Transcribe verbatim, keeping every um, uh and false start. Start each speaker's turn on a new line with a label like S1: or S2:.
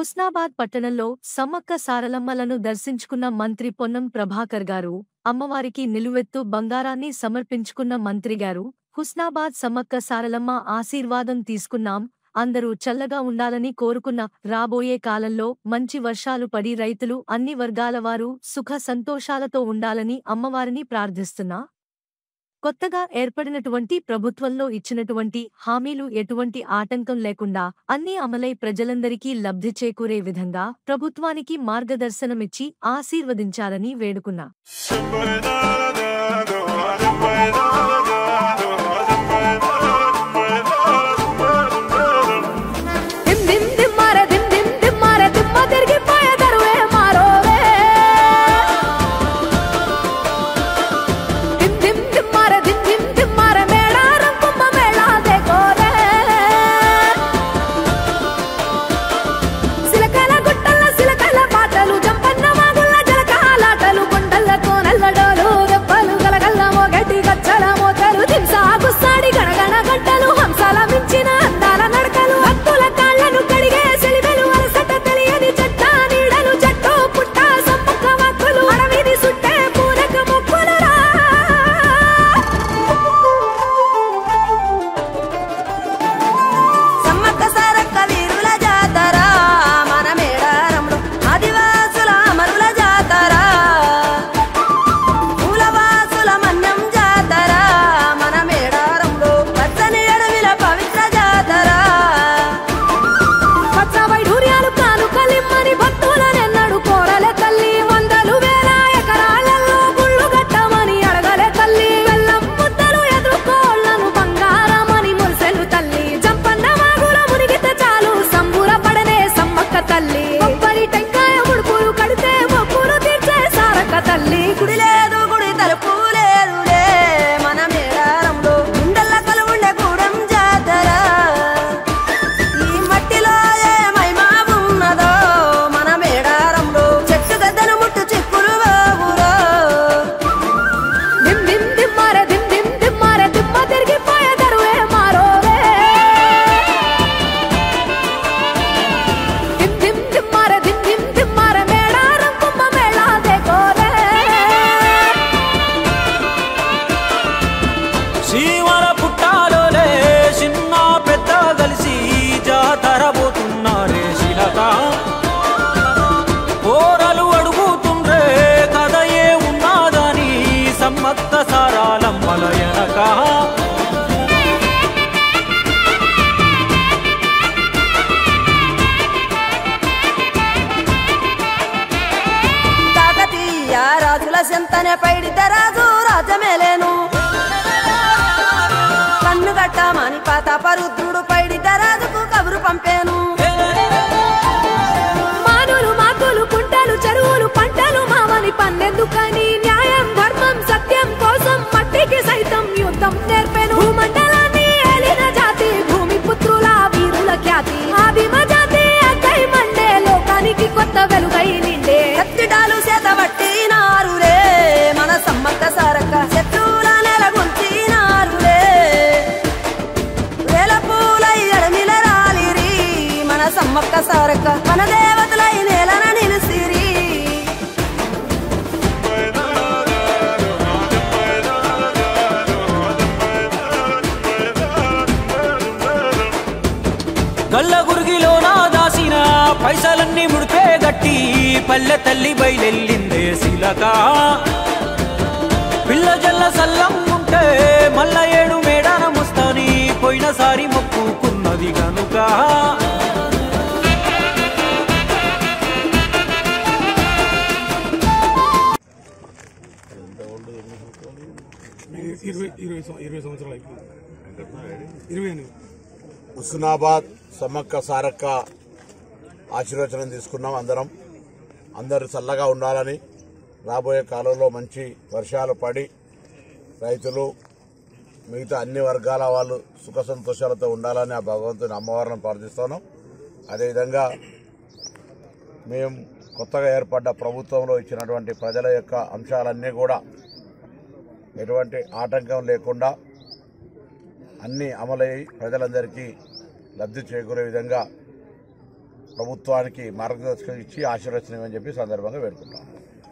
S1: హుస్నాబాద్ పట్టణంలో సమ్మక్క సారలమ్మలను దర్శించుకున్న మంత్రి పొన్నం ప్రభాకర్ గారు, అమ్మవారికి నిలువెత్తు బంగారాన్ని సమర్పించుకున్న మంత్రిగారు, హుస్నాబాద్ సమ్మక్క సారలమ్మ ఆశీర్వాదం తీసుకున్నాం, అందరూ చల్లగా ఉండాలని కోరుకున్న. రాబోయే కాలంలో మంచి వర్షాలు పడి రైతులు అన్ని వర్గాల వారు సుఖ సంతోషాలతో ఉండాలని అమ్మవారిని ప్రార్థిస్తున్నా. కొత్తగా ఏర్పడినటువంటి ప్రభుత్వంలో ఇచ్చినటువంటి హామీలు ఎటువంటి ఆటంకం లేకుండా అన్నీ అమలై ప్రజలందరికీ లబ్ధి చేకూరే విధంగా ప్రభుత్వానికి మార్గదర్శనమిచ్చి ఆశీర్వదించాలని వేడుకున్నా.
S2: ఓరలు అడుగుతుండ్రే కదయే ఉన్నాదని సమ్మక్క సారలమ్మల ఎనక
S3: కాకతీయ రాజుల సెంతనే పైడిత రాజు రాజమేలేను కన్ను గట్టమని పాతాపరుద్రుడు పైడిత రాజుకు కబురు పంపేను. చెరువులు పంటలు మామని పన్నెందుకని న్యాయం ధర్మం సత్యం కోసం మట్టికి సైతం యుద్ధం నేర్పెను. భూమండలాన్ని ఏలిన జాతి భూమి పుత్రుల వీరుల ఖ్యాతి ఆదిమ జాతి అక్కై మండే లోకానికి కొత్త వెలుగై నిండే. కత్తిడాలు చేతబట్టినారులే మన సమ్మక్క సారక్క శత్రువుల నెలగొంచినారులే వేల పూలై అడమిల రాలిరి మన సమ్మక్క సారక్క మన దేవతలై నేలన నిలిసిరి.
S2: గల్ల గురిగిలోన దాసిన పైసలన్నీ ముడిపే గట్టి పల్లె తల్లి బయలెల్లిందే శిలక పిల్ల జల్ల సల్లం ఉంటే మల్ల ఏడు మేడాన ముస్తాని పోయినసారి మొక్కుకున్నది గనుక
S4: హుస్నాబాద్ సమ్మక్క సారక్క ఆశీర్వచనం తీసుకున్నాం. అందరం అందరు చల్లగా ఉండాలని, రాబోయే కాలంలో మంచి వర్షాలు పడి రైతులు మిగతా అన్ని వర్గాల వాళ్ళు సుఖ సంతోషాలతో ఉండాలని ఆ భగవంతుని అమ్మవారిని ప్రార్థిస్తున్నాం. అదేవిధంగా మేము కొత్తగా ఏర్పడ్డ ప్రభుత్వంలో ఇచ్చినటువంటి ప్రజల యొక్క అంశాలన్నీ కూడా ఎటువంటి ఆటంకం లేకుండా అన్ని అమలై ప్రజలందరికీ లబ్ధి చేకూరే విధంగా ప్రభుత్వానికి మార్గదర్శకం ఇచ్చి ఆశీర్వచనం అని చెప్పి సందర్భంగా వేడుకుంటాం.